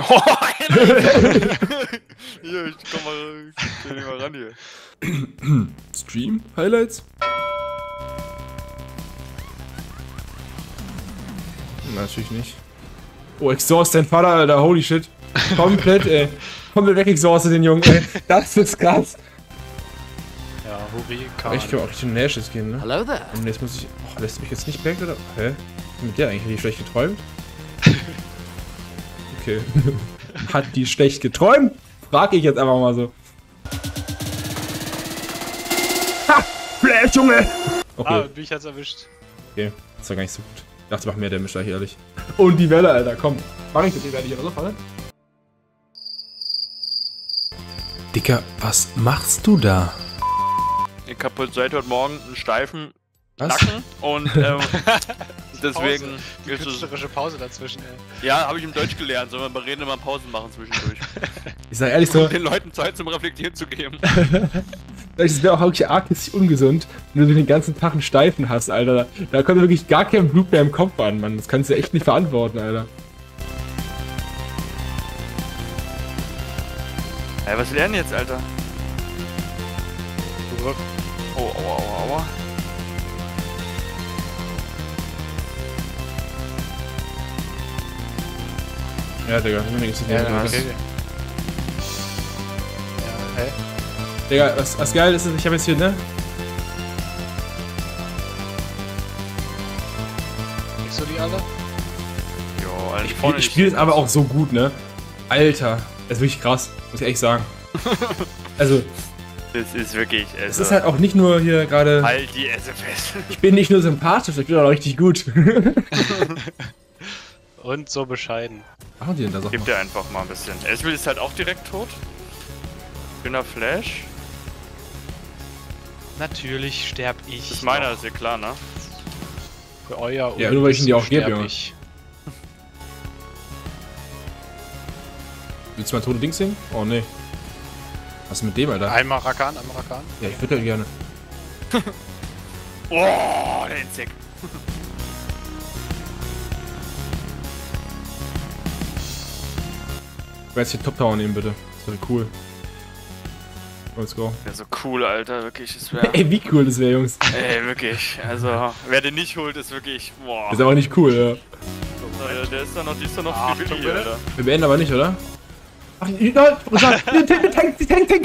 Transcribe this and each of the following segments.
Oh, Alter. Hier, ich komm mal ran hier. Stream? Highlights? Natürlich nicht. Oh, exhaust dein Vater, Alter, holy shit. Komplett, ey. Komplett wegexhaustet den Jungen, ey. Das ist krass. Ja, Hurrikan. Ich kann auch Richtung Nashes gehen, ne? Hello there. Und jetzt muss ich... Oh, lässt mich jetzt nicht back, oder? Hä? Mit der eigentlich? Hat die schlecht geträumt? Okay. Hat die schlecht geträumt? Frag ich jetzt einfach mal so. Ha! Flash, Junge! Okay. Ah, mich hat's erwischt. Okay, das war gar nicht so gut. Ich dachte, mach mehr Damage da hier, ehrlich. Und die Welle, Alter, komm. Mach ich das hier nicht, oder so, Falle? Dicker, was machst du da? Ich hab seit heute Morgen einen steifen Was? Nacken und deswegen Die ist es... künstlerische Pause dazwischen, ey. Ja, habe ich im Deutsch gelernt, soll man bei Reden immer Pausen machen zwischendurch. Ich sag ehrlich so, Um den Leuten Zeit zum Reflektieren zu geben. es wäre auch wirklich arg ungesund, wenn du den ganzen Tag einen Steifen hast, Alter. Da kommt wirklich gar kein Blut mehr im Kopf an, Mann. Das kannst du echt nicht verantworten, Alter. Ey, was lernen jetzt, Alter? Oh, aua, aua, aua. Ja, Digga, mir nichts zu Ja, tun. okay. Ja, hä? Digga, was geil ist, ich habe jetzt hier, ne? Kriegst du die alle? Jo, Alter, Ich spiele es aber auch so gut, ne? Alter, das ist wirklich krass, muss ich ehrlich sagen. Also, Das ist wirklich, es ist halt auch nicht nur hier gerade... Halt die SFS. Ich bin nicht nur sympathisch, ich bin auch richtig gut. Und so bescheiden. Was machen die denn da, sag Gib mal? dir einfach mal ein bisschen. Ezreal ist halt auch direkt tot. Schöner Flash. Natürlich sterb ich. Das ist meiner, ist ja klar, ne? Für euer Ja, nur weil ich ihn dir auch gebe, sterb Junge. ich. Willst du mal tote Dings sehen? Oh, nee. Was ist mit dem, Alter? Einmal Rakan, einmal Rakan. Ja, ich würde ja gerne. Oh, der Insekt. Ich werde jetzt hier Top Tower nehmen, bitte. Das wäre cool. Let's go. Der ist so cool, Alter, wirklich. Das wäre. Ey, wie cool das wäre, Jungs. Ey, wirklich. Also, wer den nicht holt, ist wirklich. Boah. Ist aber nicht cool, ja. Der ist da noch, die ist da noch Achtung, Frivilli, bitte. Alter. Wir beenden aber nicht, oder? Ach, Tank!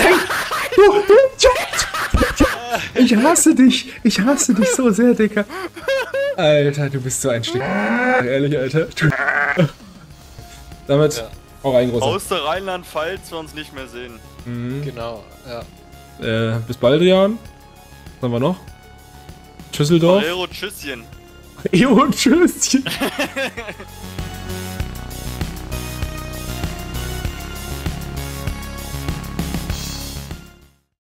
Ich hasse dich! Ich hasse dich so sehr, Dicker. Alter, du bist so ein Stück. Ehrlich, Alter. Damit Ja. auch ein großer. Aus der Rheinland-Pfalz wir uns nicht mehr sehen. Mhm. Genau, ja. Bis bald, Jan. Was haben wir noch? Schüsseldorf. Euro Tschüsschen. Jo, tschüss.